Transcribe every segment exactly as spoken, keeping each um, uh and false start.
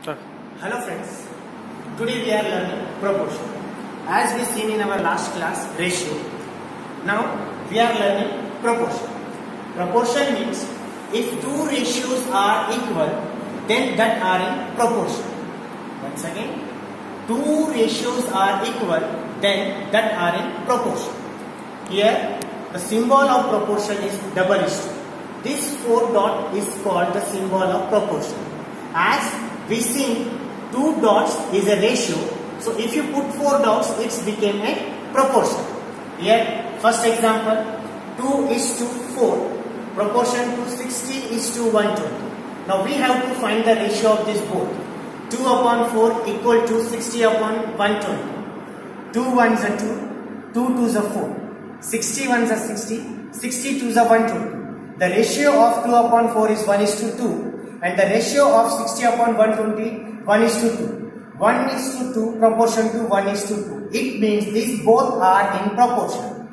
Start. Hello friends, today we are learning proportion. As we seen in our last class, ratio. Now we are learning proportion. Proportion means if two ratios are equal, then that are in proportion. Once again, two ratios are equal, then that are in proportion. Here the symbol of proportion is double is to. This four dot is called the symbol of proportion. As we see, two dots is a ratio. So if you put four dots, it became a proportion. Here, first example, two is to four. Proportion to sixty is to one hundred twenty. Now we have to find the ratio of this both. two upon four equal to sixty upon one hundred twenty. two ones are two, two twos are four. sixty ones are sixty, sixty twos are one hundred twenty. The ratio of two upon four is one is to two. And the ratio of sixty upon one hundred twenty, one is to two. one is to two proportion to one is to two. It means these both are in proportion.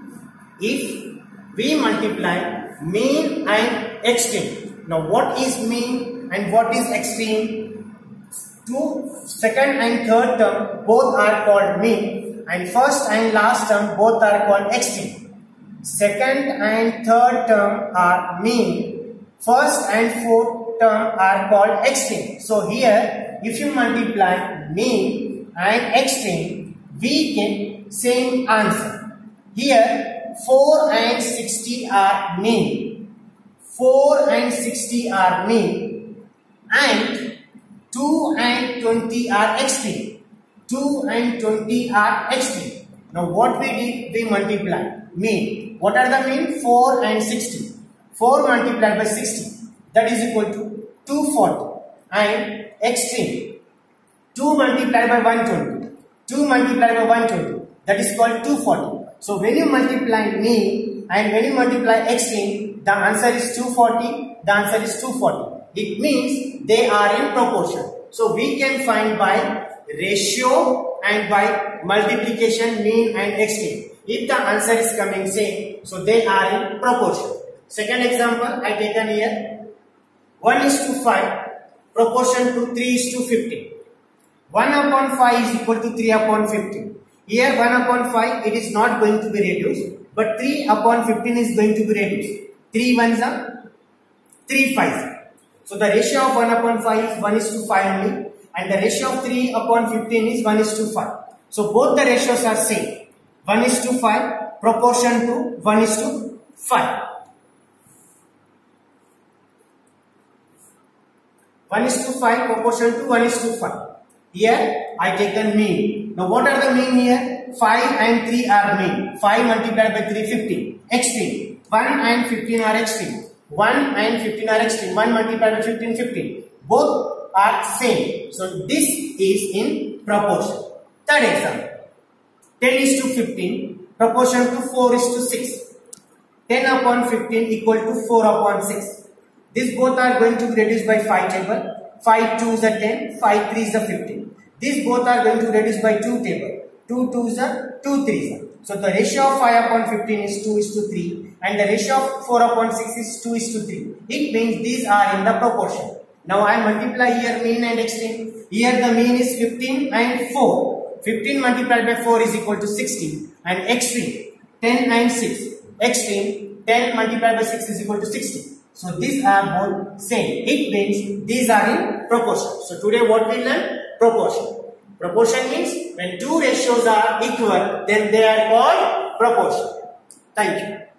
If we multiply mean and extreme. Now what is mean and what is extreme? Two, second and third term both are called mean, and first and last term both are called extreme. Second and third term are mean. First and fourth term are called extreme. So here, if you multiply mean and extreme, we get same answer. Here, four and sixty are mean. four and sixty are mean. And two and twenty are extreme. two and twenty are extreme. Now what we did? We multiply mean. What are the mean? four and sixty. four multiplied by sixty. That is equal to two hundred forty. And extreme, two multiplied by one hundred twenty. two multiplied by one hundred twenty. That is called two hundred forty. So when you multiply mean and when you multiply extreme, the answer is two hundred forty. The answer is two hundred forty. It means they are in proportion. So we can find by ratio and by multiplication mean and extreme. If the answer is coming same, so they are in proportion. Second example I taken here. one is to five, proportion to three is to fifteen. one upon five is equal to three upon fifteen. Here one upon five, it is not going to be reduced, but three upon fifteen is going to be reduced. three ones are three fives. So the ratio of one upon five is one is to five only, and the ratio of three upon fifteen is one is to five. So both the ratios are same. one is to five, proportion to one is to five. one is to five, proportion to one is to five. Here I taken mean. Now what are the mean here? five and three are mean. five multiplied by three, fifteen. Extreme. one and fifteen are extreme. one and fifteen are extreme. one multiplied by fifteen, fifteen. Both are same. So this is in proportion. Third example. ten is to fifteen. Proportion to four is to six. ten upon fifteen equal to four upon six. These both are going to be reduced by five table. five twos are ten, five threes are fifteen. These both are going to be reduced by two table. two twos are two threes are. So the ratio of five upon fifteen is two is to three, and the ratio of four upon six is two is to three. It means these are in the proportion. Now I multiply here mean and extreme. Here the mean is fifteen and four. fifteen multiplied by four is equal to sixty, and extreme ten and six. Extreme ten multiplied by six is equal to sixty. So these are both same. It means these are in proportion. So today what we learn? Proportion. Proportion means when two ratios are equal, then they are called proportion. Thank you.